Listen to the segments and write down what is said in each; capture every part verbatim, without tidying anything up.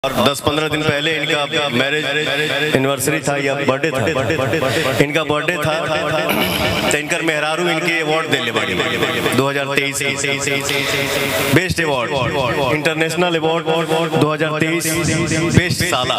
और दस पंद्रह दिन पहले इनका मैरिज एनिवर्सरी था या बर्थडे था, इनका बर्थडे था तो इनकर मेहरारू इनके अवार्ड दिले बड़ी दो हज़ार तेईस बेस्ट अवार्ड, इंटरनेशनल अवार्ड दो हज़ार तेईस बेस्ट साला।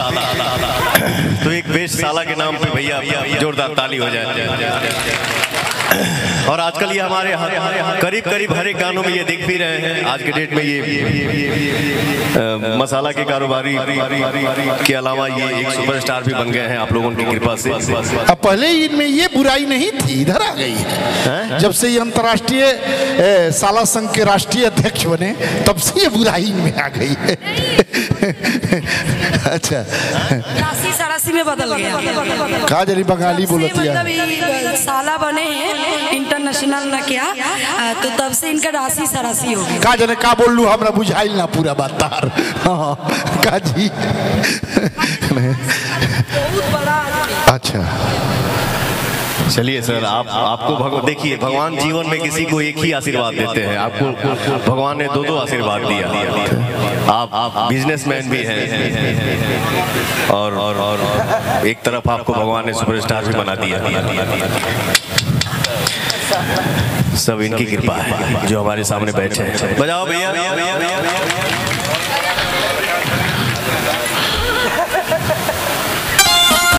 तो एक बेस्ट साला के नाम पे भैया जोरदार ताली हो जाए। और आजकल ये हमारे करीब करीब हर एक गानों में ये देख भी रहे हैं। आज के डेट में ये आ, मसाला के कारोबारी के अलावा ये एक सुपरस्टार भी बन गए हैं आप लोगों की कृपा से। अब पहले इनमें ये बुराई नहीं थी, इधर आ गई है। जब से ये अंतर्राष्ट्रीय साला संघ के राष्ट्रीय अध्यक्ष बने तब से ये बुराई इनमें आ गई है। अच्छा, राशि सरासी में बदल गया। का जरी बंगाली बोलती है, मतलब साला बने हैं इंटरनेशनल न क्या, तो तब से इनका राशि सरासी हो गई। का जने का बोल लू हमरा बुझाइल ना पूरा बात तार। हाँ का जी। बहुत बड़ा। अच्छा चलिए सर, आप आपको भगवान देखिए, भगवान जीवन में किसी को एक ही आशीर्वाद देते हैं। आपको भगवान ने दो दो आशीर्वाद दिया। आप आप बिजनेसमैन भी हैं और और और एक तरफ आपको भगवान ने सुपरस्टार भी बना दिया। सब इनकी कृपा है जो हमारे सामने बैठे हैं। बजाओ भैया।